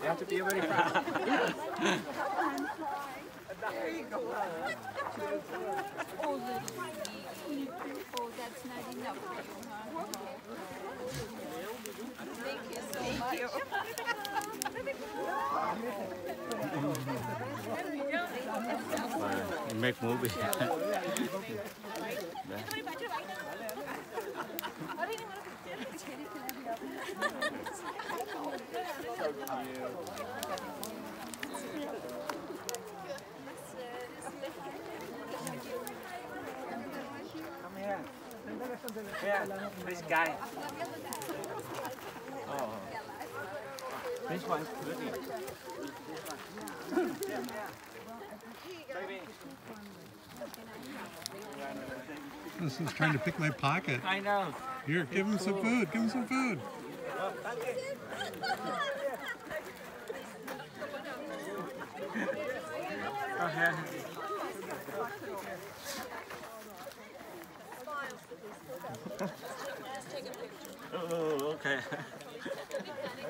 have to be very fast. There you go. Oh, that's not enough for you, huh? Thank you so much. You make movie. Come here. Here, this guy. Oh. This one's pretty. Baby. This is trying to pick my pocket. I know. Here, give him some food. Give him some food. Okay. Oh, okay.